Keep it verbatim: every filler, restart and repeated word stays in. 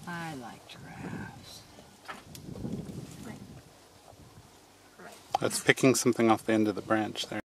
I like giraffes. Right. Right. That's picking something off the end of the branch there.